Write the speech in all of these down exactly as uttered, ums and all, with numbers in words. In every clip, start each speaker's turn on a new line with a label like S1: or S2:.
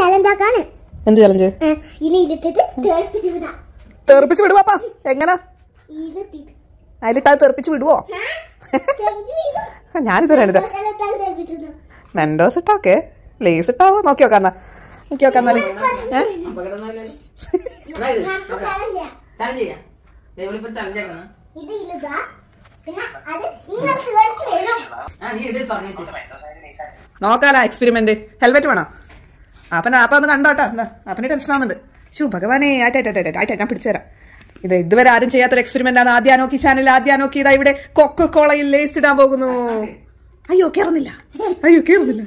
S1: Challenge ആക്കാണ്.
S2: എന്ത് challenge?
S1: ഇനി ഇലിട്ടിട്ട് തെറിപ്പിച്ച് വിടാം.
S2: തെറിപ്പിച്ച് വിടുവാ എങ്ങനാ? അതിലിട്ടാ തെറിപ്പിച്ച് വിടുവോ? ഞാനിതുവരെ മെൻഡോസ് ഇട്ടാക്കെ ലേസ് ഇട്ടാവോ നോക്കി നോക്കാം. എന്നാ നോക്കി നോക്കാം. എന്നാലും നോക്കാലാ എക്സ്പെരിമെന്റ്. ഹെൽമെറ്റ് വേണോ? അപ്പന അപ്പൊ ഒന്ന് കണ്ടോട്ടാ. എന്താ അപ്പന് ടെൻഷൻ ആവുന്നുണ്ട്. ഷൂ ഭഗവാനെ ആയിട്ടായിട്ടായിട്ടായിട്ട് ഞാൻ പിടിച്ചുതരാം. ഇത് ഇതുവരെ ആരും ചെയ്യാത്തൊരു എക്സ്പെരിമെന്റ് ആണ്. ആദ്യം നോക്കി ചാനൽ ആദ്യം നോക്കി ഇതാ ഇവിടെ കൊക്കോ കോളയിൽ ലേസ് ഇടാൻ പോകുന്നു. അയ്യോ കേറുന്നില്ല, അയ്യോ കേറുന്നില്ല.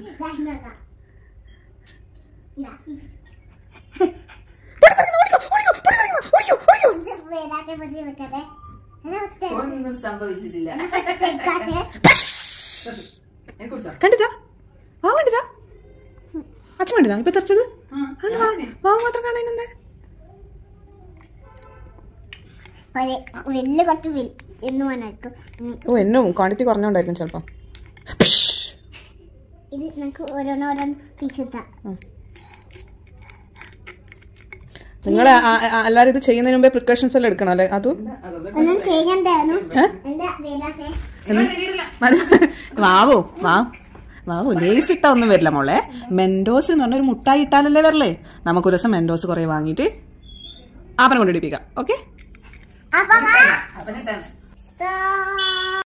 S2: കണ്ടിട്ടാ വാ കണ്ടിട്ടാ അച്ഛൻ കണ്ടിട്ടാ ഇപ്പൊ തെറിച്ചത്. വാവ് മാത്രം കാണാനെന്താ? ഓ എന്നും ക്വാണ്ടിറ്റി കുറഞ്ഞോണ്ടായിരിക്കും ചിലപ്പോ. നിങ്ങൾ എല്ലാരും ഇത് ചെയ്യുന്നതിന് മുമ്പേ പ്രിക്കോഷൻസ് എല്ലാം എടുക്കണം അല്ലേ? അതും വാവോ വാ വാവോ ലേസ് ഇട്ടാ ഒന്നും വരില്ല മോളെ. മെൻഡോസ് എന്ന് പറഞ്ഞൊരു മുട്ടായി ഇട്ടാലല്ലേ വരല്ലേ. നമുക്കൊരു ദിവസം മെൻഡോസ് കുറെ വാങ്ങിയിട്ട് ആപ്പനെ കൊണ്ടിടിപ്പിക്കാം. ഓക്കെ.